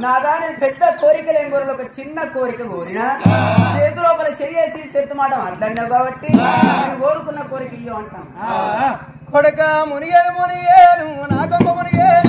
నా దాని పెద్ద కోరికలు ఏం కోరిన ఒక చిన్న కోరిక కోరినా చేతి లోపల చెయ్యేసి చెత్త మాట మాట్లాడినావు కాబట్టి నేను కోరుకున్న కోరిక ఇయ్యో అంటాను. కొడక మునిగేను మునిగేను నా గొప్ప మునిగేను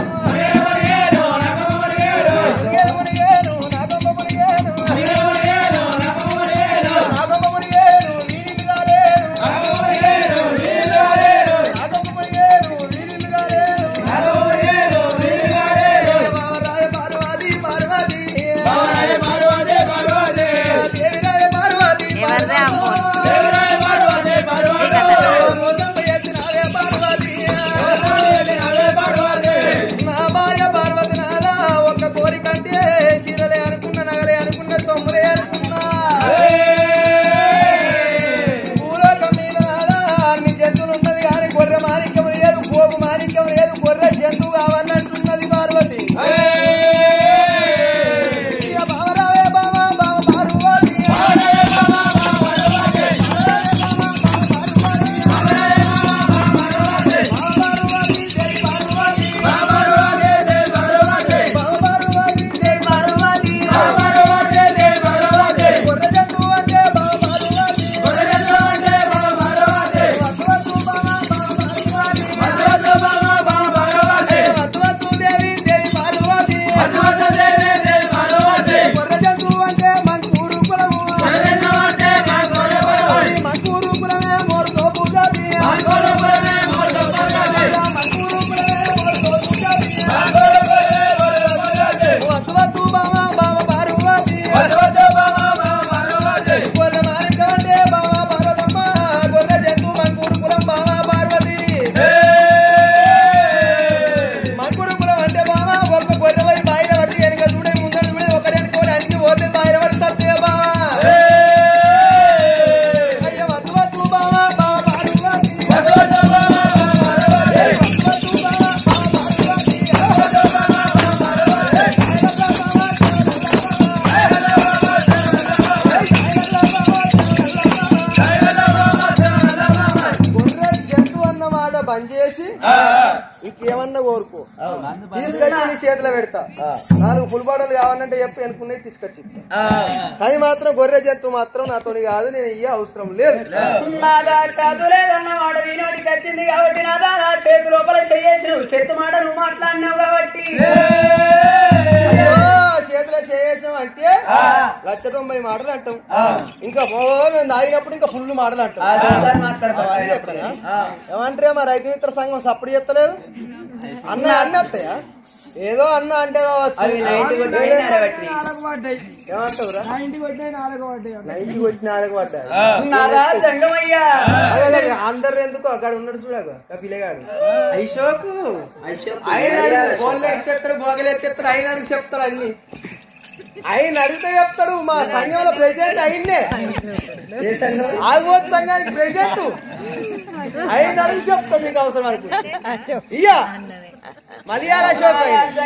ఇంకేమన్నా కోరుకో తీసుకొచ్చి నీ చేతిలో పెడతా 4 పులిబాటలు కావాలంటే చెప్పి అనుకునేది తీసుకొచ్చి కానీ మాత్రం గొర్రె జంతువు మాత్రం నాతోని కాదు నేను ఇయ్య అవసరం లేదు వచ్చింది కాబట్టి నా చేతి లోపల చేసి చెత్త మాట నువ్వు మాట్లాడినావు కాబట్టి చేతిలో చేసాం అంటే 1,90,000 మాటలు అంటాం ఇంకా మేము తాగినప్పుడు ఇంకా ఫుల్ మాటలు అంటాం ఏమంటారే మా రైతు మిత్ర సంఘం సప్పుడు చెత్తలేదు అన్న అన్న వస్తాయా ఏదో అన్న అంటే కావచ్చు ఏమంటావురా 90 కొట్టి 4 పడ్డాయి అందరు ఎందుకు అక్కడ ఉన్నాడు చూడగా పిల్లగాడు ఐషోకు ఆయన బోళ్ళు ఎత్తేస్తాడు బోగలు ఎత్తేస్తాడు ఆయన చెప్తాడు అన్ని ఆయన అడిగితే చెప్తాడు మా సంఘంలో ప్రెసిడెంట్ అయిన్నే ఆగోత్ సంఘానికి ప్రెసిడెంట్ ఆయన అడిగి చెప్తాడు మీకు అవసరం అనుకుంటా ఇయ్యా మలయాళ అశోక్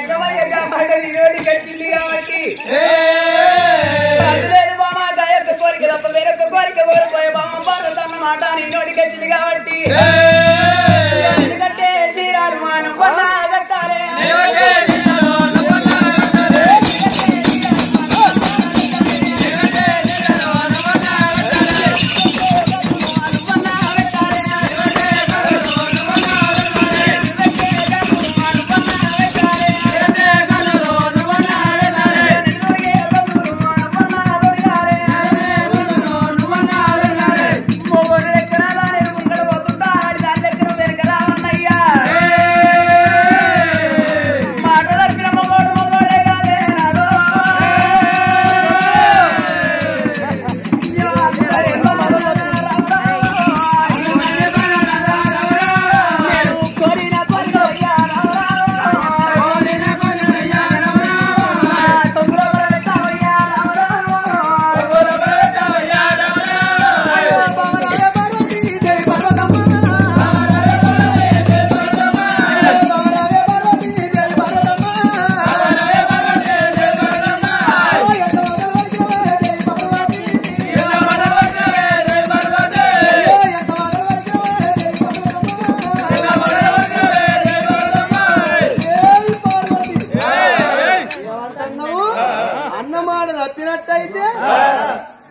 మాట నీ నోటికి వచ్చింది కాబట్టి ఎందుకంటే శ్రీరామాను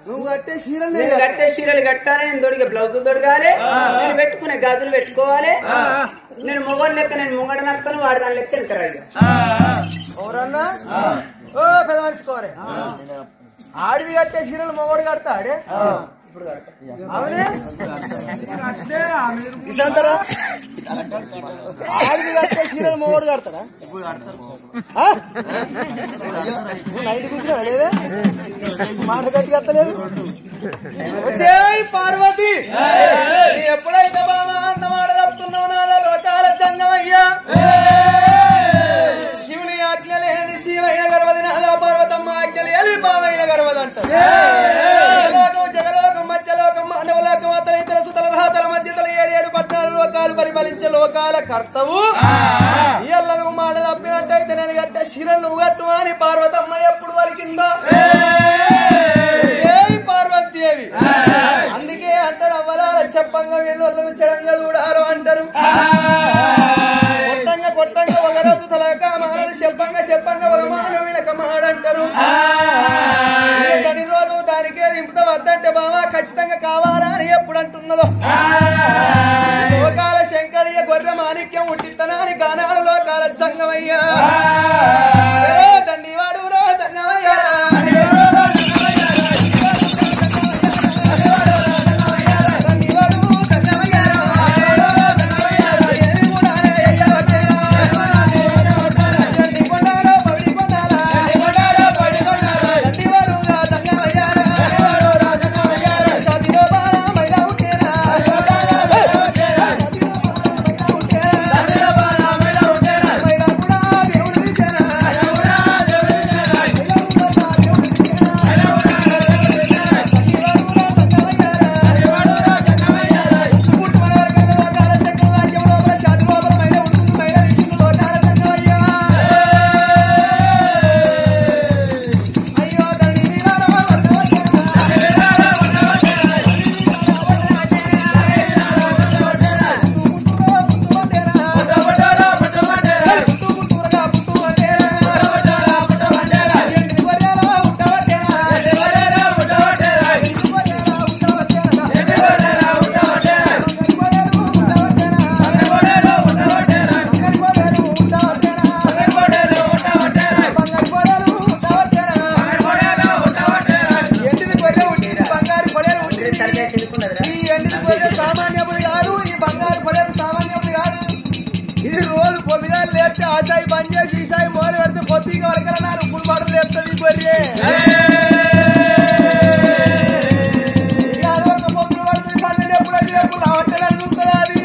నువ్వు కట్టే చీరలు నేను కట్టే చీరలు కట్టాలి, నేను దొడిగే బ్లౌజులు దొడగాలి, నేను పెట్టుకునే గాజులు పెట్టుకోవాలి. నేను మొగడు లెక్క నేను మొగడు నడతాను, వాడి దాని లెక్క వెళ్తారు. ఎవరన్నా ఓ పెద్ద మనిషికోరే ఆడివి కట్టే చీరలు మొగోడు కడతాడే అవునే ఇసంతరా ఆడివి కట్టే చీరలు మొగోడు కడతాడా నైట్ కూర్చున్నా లేదా మాట గట్టి కట్టలేదు. పార్వతి ఎప్పుడైతే బాబా అన్నమాట తప్పుతున్నావు నాలో లోకాల సంగమయ్యా శివుని ఆజ్ఞ లేనిది శివైన గర్వది నాదా పార్వతమ్మ ఆజ్ఞ లేని పావైన గర్వది అంటారు. జగలోకం మధ్యలోకం మానవలోకం అతల ఇతర సుతల రహతల మధ్యతల 7 14 లోకాలు పరిపాలించే లోకాల కర్తవు ఇయ్యల్ల నువ్వు మాట తప్పినట్టయితే నేను కట్టే శిరలు నువ్వు కట్టు అని పార్వతమ్మ ఎప్పుడు వలికిందో పార్వతీదేవి. అందుకే అంటారు అవ్వలాల చెప్పంగా వీళ్ళు చెడంగా చూడాలి అంటారు. కొట్టంగా కొట్టంగా ఒక రోజు తలక మానలు చెప్పంగా చెప్పంగా ఒక మానవ వీళ్ళక మాడంటారు. దాని రోజు దానికే దింపుతా వద్దంటే బావా ఖచ్చితంగా కావాలా అని ఎప్పుడు అంటున్నదో లోకాల శంకరయ్య గొర్రె మాణిక్యం ఉట్టిత్తనా అని గానాలు లోకాల సంగమయ్యా దండి వాడు రో సంగమయ్యా ఆశాయి బంద్ చేసి ఈశాయి మొదలు పెడితే పొత్తిగా వరకరన్నారు ఉప్పులు పాటలు లేపుతుంది గొర్రె అదొక పొత్తులు పడుతుంది పన్నెండు ఎప్పుడైతే ఎప్పుడు రావట్లేదు అడుగుతుంది అది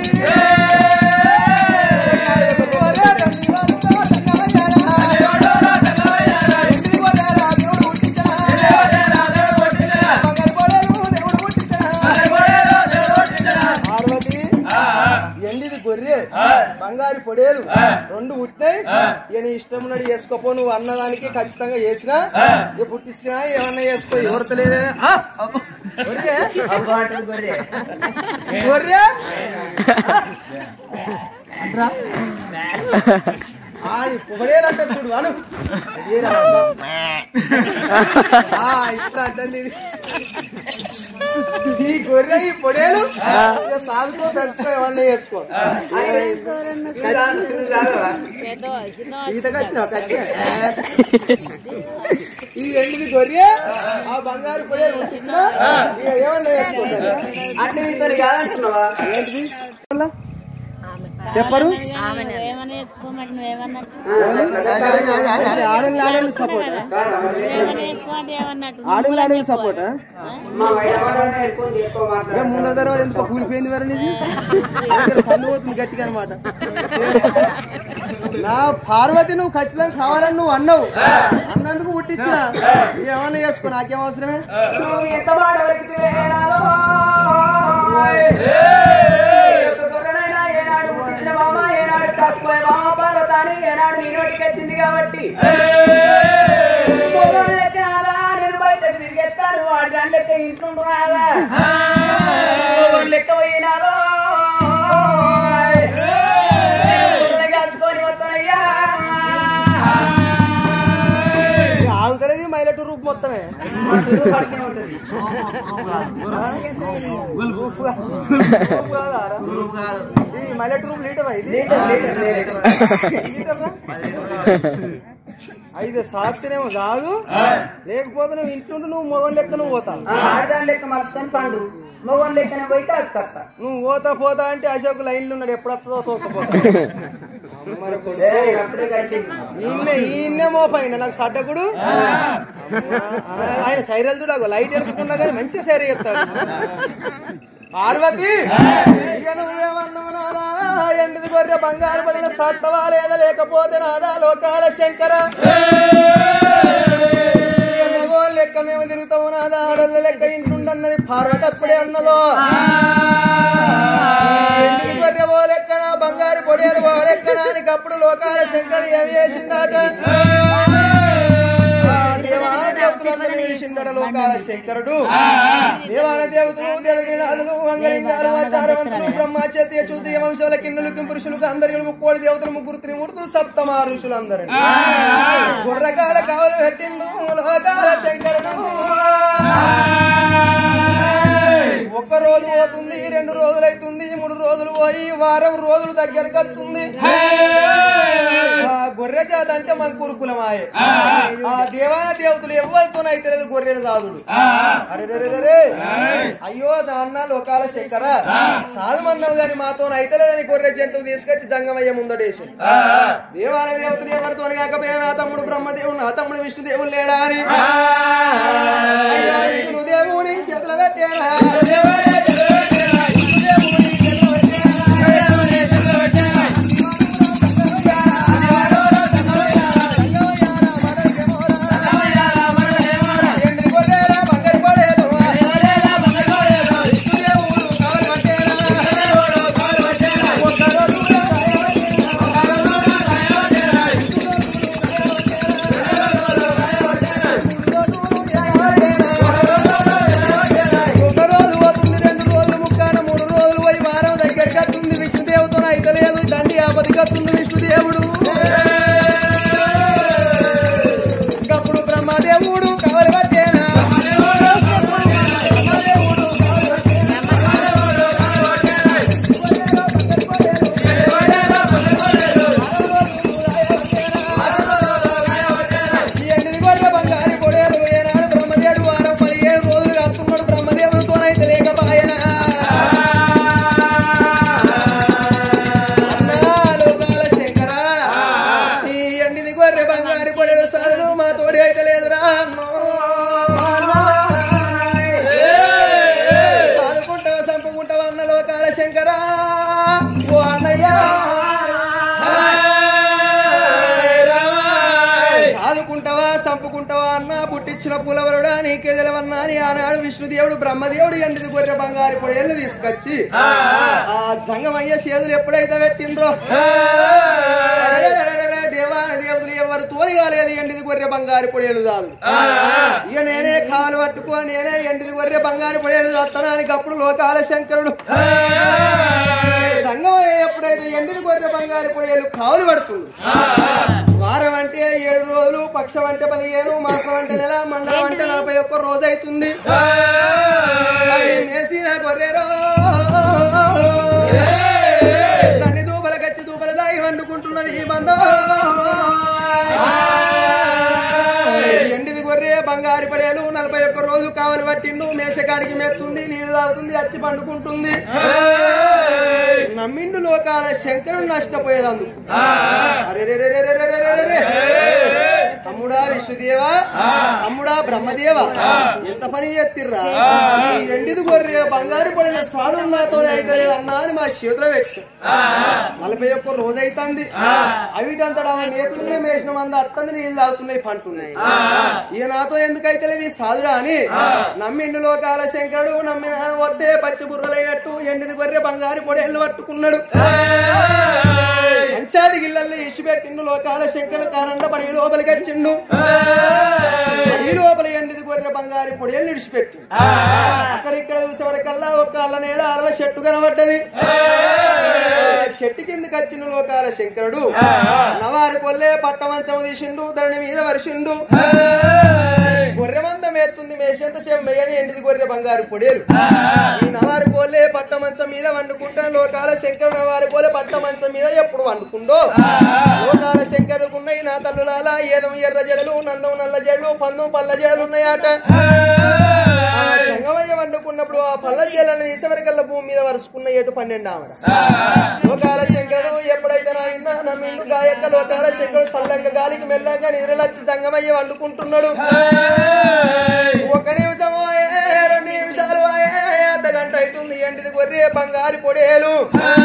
పార్వతి ఎండిది గొర్రె బంగారు పొడేలు 2 పుట్టినాయి. నీ ఇష్టం ఉన్నాడు చేసుకోపో, నువ్వు అన్నదానికి ఖచ్చితంగా చేసినా పుట్టించుకున్నా ఏమన్నా చేసుకో ఎవరితో లేదే గొర్రె పొగడేలు అంటే చూడు అను ఇట్లా అంటుంది ఈ గొర్రె ఈ పొడేలు సాదుకో తెలుసుకో ఏమన్నా చేసుకో ఈత కట్టినా కట్టే ఈ ఎండిది గొర్రె ఆ బంగారు పొడేలు ఏమన్నా చేసుకో సరే ఏంటిది చెప్పరు ఆడలు సపోర్ట్ ఆడలు సపోర్ట్ ముందర తర్వాత ఎందుకో కూలిపోయింది వరని సందుపోతుంది గట్టిగా అనమాట. నా పార్వతి నువ్వు ఖచ్చితంగా కావాలని నువ్వు అన్నావు, అన్నందుకు పుట్టించిన ఏమన్నా చేసుకో నాకేం అవసరమే. పార్వతాన్ని ఏనాడు నీ నోటికి వచ్చింది కాబట్టి నేను బయటకు తిరిగెత్తాను, వాడి దాని లెక్క ఇంట్లో రాదా లెక్క పోయినాదో కాసుకొని వస్తానయ్యా ఆగుతలేదు మైల మల్లెటూరు రూపు మొత్తమే ఉంటది. ఈ మల్లెటూరు లీటర్ ఇది అయితే సాక్షినేమో కాదు, లేకపోతే నువ్వు ఇంట్లో నువ్వు మొగన్ లెక్క నువ్వు పోతా, ఆడదాని లెక్క మలుచుకొని పండు, మొగన్ లెక్కనే పోయి కాసుకొస్తా. నువ్వు పోతా అంటే అశోక్ లైన్లు ఉన్నాడు, ఎప్పుడప్పుడో తోకపోతా ఈయన్నే మోపైన నాకు సడ్డకుడు. ఆయన సైరల్ చూడ లైట్ ఎరుకున్నా కానీ మంచిగా సైర చెప్తాడు. పార్వతి ఎండిది గొర్రె బంగారు పడిన సత్తవా లేదా లేకపోతే నాదా లోకాల శంకర లెక్క మేము తిరుగుతాము నాదా ఆడళ్ళ లెక్క ఇంటుండన్నది పార్వతి అప్పుడే అన్నదో. ఎండిది గొర్రె ఓ లెక్కన బంగారు పొడియలు ఓ లెక్కన అప్పుడు లోకాల శంకరుడు ఏమి చేసిందట, దేవాన దేవతలందరినీ పిలిచిందట లోకాల శంకరుడు. దేవాన దేవతలు దేవగిరినాథులు అంగలింగాలు ఆచారవంతులు బ్రహ్మచేత్రియ చూద్రియ వంశాల కిందలు పురుషులకు అందరికి 30 దేవతలు 3 త్రిమూర్తులు సప్తమ ఋషులందరూ గుర్రకాల కావలు పెట్టిండు లోకాల శంకరుడు. ఒక్క రోజు పోతుంది, 2 రోజులు అవుతుంది, 3 రోజులు పోయి వారం రోజులు దగ్గరకు వస్తుంది. గొర్రె జాత అంటే మన కురుకులమాయే. ఆ దేవాన దేవతలు ఎవరితోనైతే లేదు గొర్రెలు సాధుడు. అరే అయ్యో దాన్న లోకాల శంకర సాధుమన్నావు గాని మాతోనైతే లేదని గొర్రె జంతువు తీసుకొచ్చి జంగమయ్య ముందడేసి దేవాన దేవతలు ఎవరితో కాకపోయినా నా తమ్ముడు బ్రహ్మదేవుడు నా తమ్ముడు విష్ణుదేవుడు లేడా అని అయ్యా విష్ణుదేవుని చేతులు పెట్టారా విష్ణుదేవుడు. అప్పుడు బ్రహ్మదేవుడు కవలు పట్టేనా ఎండిది గొర్రె బంగారు పొడేలు ఏనాడు బ్రహ్మదేవుడు వారం 17 రోజులు వస్తున్నాడు బ్రహ్మదేవుడితోనైతే లేకపోయినా చంపుకుంటావా అన్న లోకాల శంకర ఓ అన్నయ్య సాదుకుంటావా చంపుకుంటావా అన్న పుట్టించిన పులవరుడా నీకే తెలవన్నా అని ఆనాడు విష్ణుదేవుడు బ్రహ్మదేవుడు ఎండిది గొర్రె బంగారు పొడేళ్ళు తీసుకొచ్చి ఆ జంగమయ్య చేతులు ఎప్పుడైతే పెట్టిండ్రో దేవాన దేవతలు ఎవరు తోలి కాలేదు ఎండిది గొర్రె బంగారు పొడేలు కాదు. ఇక నేనే కాలు పట్టుకొని నేనే ఎండిది గొర్రె బంగారు పొడేలు చేస్తానానికి అప్పుడు లోకాల శంకరుడు సంగమయ్య ఎప్పుడైతే ఎండిది గొర్రె బంగారు పొడేలు కావులు పడుతుంది. వారం అంటే 7 రోజులు, పక్షం అంటే 15, మాసం అంటే నెల, మండలం అంటే 41 రోజు అవుతుంది. మేసిన గొర్రెరో దాన్ని దూపల కచ్చి దూపల దాగి వండుకుంటున్నది ఈ బంధం. ఎండిది గొర్రె బంగారు పడేలు 41 రోజు కావలు పట్టిండు. మేసకాడికి మెత్తుంది, నీళ్లు తాగుతుంది, అచ్చి పండుకుంటుంది. నమ్మిండు లోకాల శంకరుడు నష్టపోయేదందుకు. అరే తమ్ముడా విష్ణుదేవా, తమ్ముడా బ్రహ్మదేవ, ఎంత పని చేతిర్రా? ఈ ఎండిది గొర్రె బంగారు పడిన సాధుడు నాతో అయితే అన్నా అని మా చేతిలో పెట్టు. 41 రోజు అవుతుంది. అవిటంతడా మేపుతున్నాయి, మేసిన మంది అత్తంది, నీళ్ళు తాగుతున్నాయి, పంటున్నాయి. ఇక నాతో ఎందుకైతే లేదు ఈ సాధుడా అని నమ్మిండు లోకాల శంకరుడు. నమ్మిన వద్దే పచ్చి బుర్రలైనట్టు ఎండిది గొర్రె బంగారు పొడేళ్ళు పట్టుకున్నాడు. పంచాది గిళ్ళల్లో ఇసిపెట్టిండు లోకాల శంకరుడు. కానండ పడి లోపలికి వచ్చిండు. ఈ లోపల ఎండిది గొర్రె బంగారు పొడేళ్ళు ఇడిచిపెట్టి అక్కడిక్కడ చూసే వరకల్లా ఒక అల్ల నేల అలవ చెట్టు కనబడ్డది. చెట్టు కిందకి వచ్చిన లోకాల శంకరుడు నవారి కొల్లే పట్టమంచము తీసిండు, ధరణి మీద వరిసిండు. గొర్రె మంద మేస్తుంది మేసేంత సేపు మేయని ఎండిది గొర్రె బంగారు పొడేలు ఈ నవారు కోలే పట్ట మంచం మీద వండుకుంటా లోకాల శంకరు నవారు కోలే పట్ట మంచం మీద ఎప్పుడు వండుకుందో లోకాల శంకరుకున్నాయి నా తల్లులాల ఏదం ఎర్ర జడలు నందం నల్ల జడలు పందం పల్ల జడలు ఉన్నాయట సంగమయ్య వండుకున్నప్పుడు ఆ పల్ల జడలను ఈసవరికల్లా భూమి మీద వరుసుకున్న ఏటు 12 ఆవిడ లోకాల శంకరుడు ఎప్పుడైతే నా మిండు గాయక్క లోకాల శంకరుడు సల్లంగా గాలికి మెల్లంగా నిద్రలచ్చి సంగమయ్య వండుకుంటున్నాడు 1 నిమిషం 2 నిమిషాలు అర్ధగంట అవుతుంది ఎండిది గొర్రె బంగారు పొడేలు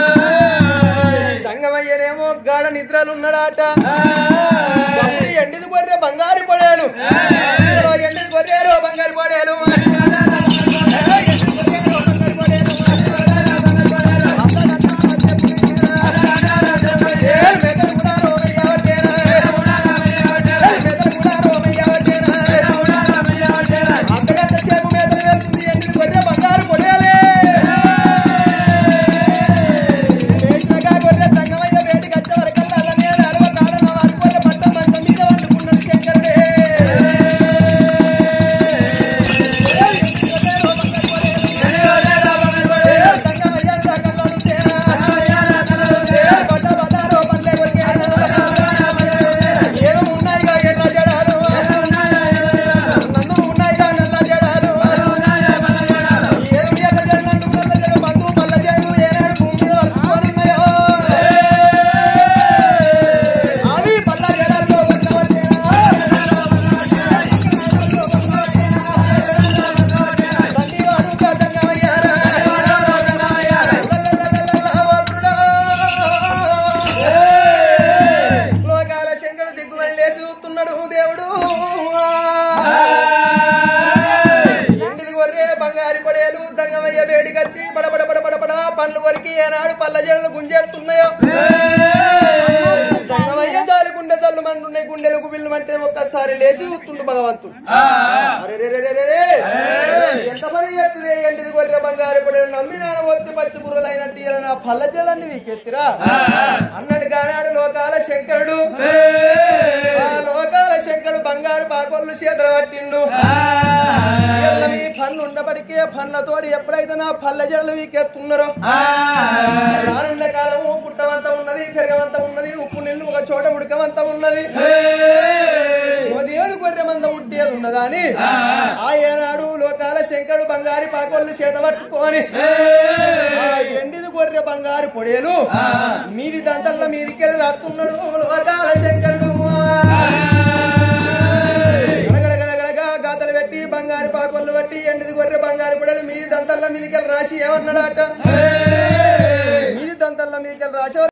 సంగమయ్యనేమో గాఢ నిద్రలున్నాడాట ఎండిది గొర్రె బంగారు పొడేలు ఎండిది గొర్రెలు బంగారు పొడేలు పండ్లు వరకు ఏనాడు పల్ల జడలు గుంజేస్తున్నాయో సంగమయ్య జాలి గుండె జల్లు మండున్నాయి గుండెలకు బిల్లు అంటే ఒక్కసారి లేచి ఉత్తుండు భగవంతుడు ఎంత పని చేస్తుంది ఎంటిది గొర్రె బంగారు పొడేలు నమ్మి నాన్న ఒత్తి పచ్చి బుర్రలు అయినట్టు ఇలా నా పల్ల జడలన్నీ వీకెత్తిరా అన్నాడు గానాడు లోకాల శంకరుడు ఆ లోకాల శంకరుడు బంగారు పాకొల్లు చేతులు పట్టిండు మీ పనులు ఉండబడికే పనులతోటి ఎప్పుడైతే నా పల్ల జడలు వీకెత్తున్నారో రానున్న కాలము పుట్టవంత ఉన్నది పెరగవంత ఉన్నది ఉప్పు నీళ్లు ఒక చోట ఉడకవంత ఉన్నది దేవుని గొర్రె మంద ఉట్టేది ఉన్నదా అని ఆ ఏనాడు లోకాల శంకరుడు బంగారు పాకొల్లు చేత పట్టుకొని ఎండిది గొర్రె బంగారు పొడేలు మీది దంతల్లో మీదికెళ్ళి రాస్తున్నాడు లోకాల శంకరుడు గాతలు పెట్టి బంగారు పాకొల్లు బట్టి ఎండిది గొర్రె బంగారు పొడేలు మీది దంతల్లో మీదికెళ్ళి రాసి ఏమన్నాడట మీది దంతల్లో మీదికెళ్ళి రాసి